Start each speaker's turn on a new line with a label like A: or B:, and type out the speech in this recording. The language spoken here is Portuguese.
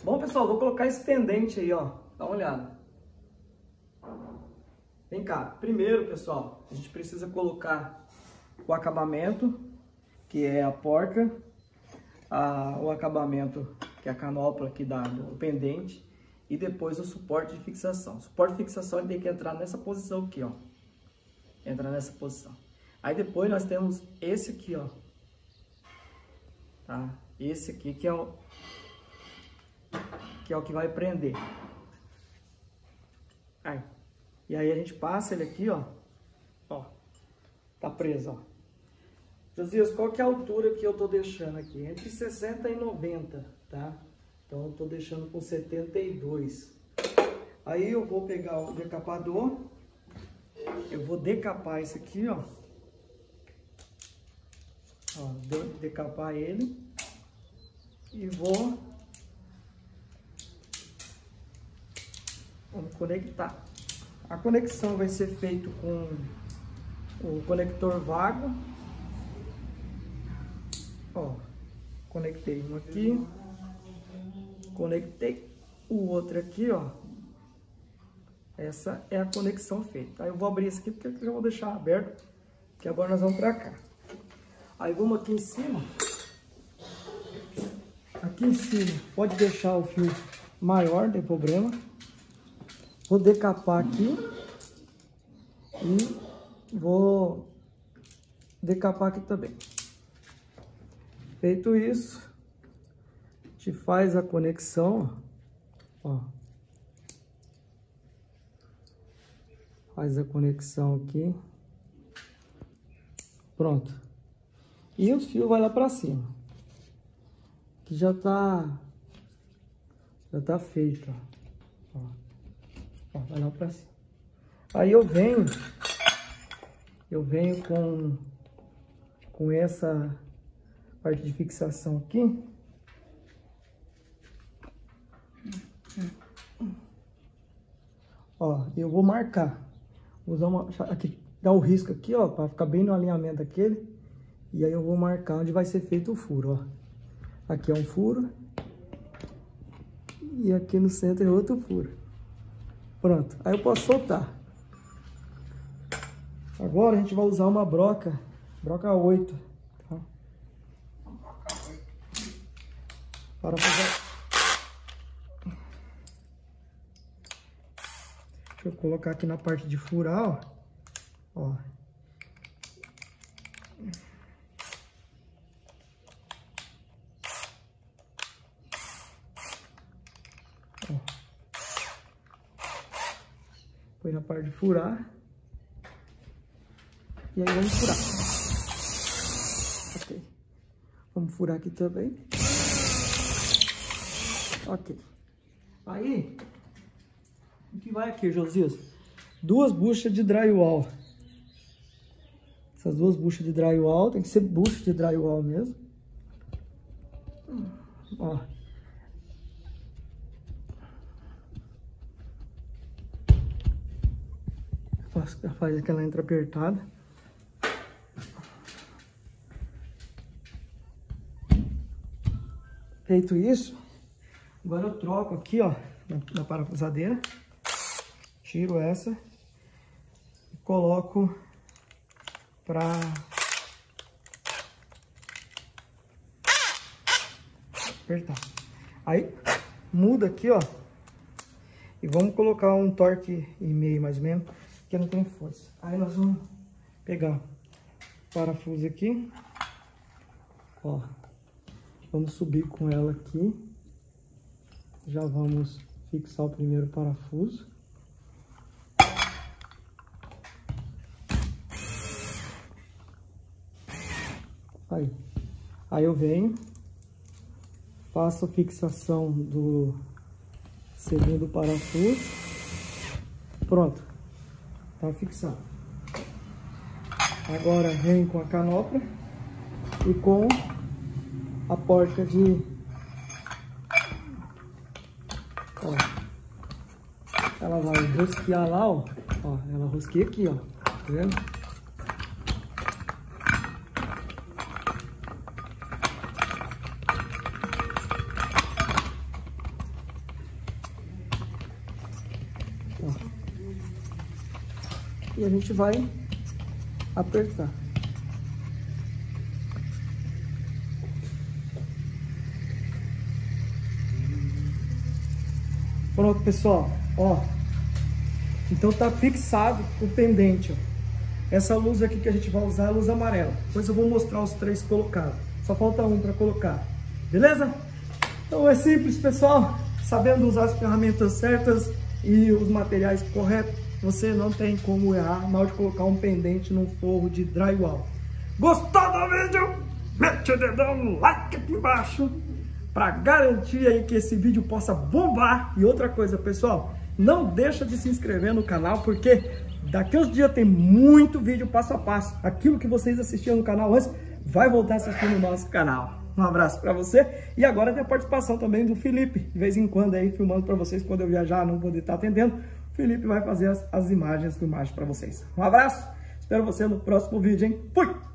A: Bom, pessoal, vou colocar esse pendente aí, ó. Dá uma olhada. Vem cá. Primeiro, pessoal, a gente precisa colocar o acabamento, que é a porca, o acabamento, que é a canopla aqui do pendente, e depois o suporte de fixação. O suporte de fixação ele tem que entrar nessa posição aqui, ó. Entra nessa posição. Aí depois nós temos esse aqui, ó. Tá? Esse aqui que é o que vai prender. Aí. E aí a gente passa ele aqui, ó. Ó. Tá preso, ó. Josias, qual que é a altura que eu tô deixando aqui? Entre 60 e 90, tá? Então eu tô deixando com 72. Aí eu vou pegar o decapador. Eu vou decapar isso aqui, ó. Ó, decapar ele. E vamos conectar. A conexão vai ser feita com o conector vago. Ó, conectei um aqui. Conectei o outro aqui, ó. Essa é a conexão feita. Aí eu vou abrir esse aqui porque eu já vou deixar aberto. Que agora nós vamos pra cá. Aí vamos aqui em cima. Aqui em cima pode deixar o fio maior, não tem problema. Vou decapar aqui. E vou decapar aqui também. Feito isso, a gente faz a conexão, ó. Faz a conexão aqui. Pronto. E o fio vai lá pra cima. Que já tá feito, ó. Ó, vai lá pra cima. Aí eu venho com essa parte de fixação aqui. Ó, eu vou marcar. Vou usar uma aqui, dar o risco aqui, ó, para ficar bem no alinhamento daquele. E aí eu vou marcar onde vai ser feito o furo, ó. Aqui é um furo. E aqui no centro é outro furo. Pronto. Aí eu posso soltar. Agora a gente vai usar uma broca 8. Tá? Para fazer. Deixa eu colocar aqui na parte de furar, ó. Ó. Põe na parte de furar. E aí vamos furar. Ok. Vamos furar aqui também. Ok. Aí, o que vai aqui, Josias? 2 buchas de drywall. Essas 2 buchas de drywall, tem que ser bucha de drywall mesmo. Ó. Faz aquela entra apertada. Feito isso, agora eu troco aqui, ó, na parafusadeira. Tiro essa e coloco pra apertar. Aí muda aqui, ó, e vamos colocar um torque e meio mais ou menos, que não tem força. Aí nós vamos pegar o parafuso aqui, ó, vamos subir com ela aqui, já vamos fixar o primeiro parafuso. Aí eu venho, faço a fixação do segundo parafuso. Pronto, tá fixado. Agora venho com a canopla e com a porca de... Ó, ela vai rosquear lá, ó. Ó, ela rosqueia aqui, ó. Tá vendo? e a gente vai apertar. Pronto, pessoal, ó. Então tá fixado o pendente, ó. Essa luz aqui que a gente vai usar é a luz amarela. Depois eu vou mostrar os 3 colocados. Só falta um para colocar. Beleza? Então é simples, pessoal. Sabendo usar as ferramentas certas e os materiais corretos, você não tem como errar na hora de colocar um pendente num forro de drywall. Gostou do vídeo? Mete o dedão no like aqui embaixo para garantir aí que esse vídeo possa bombar. E outra coisa, pessoal, não deixa de se inscrever no canal, porque daqui uns dias tem muito vídeo passo a passo. Aquilo que vocês assistiam no canal antes, vai voltar a assistir no nosso canal. Um abraço para você. E agora tem a participação também do Felipe, de vez em quando aí filmando para vocês. Quando eu viajar, não poder estar atendendo, o Felipe vai fazer as imagens, filmagens para vocês. Um abraço, espero você no próximo vídeo, hein? Fui!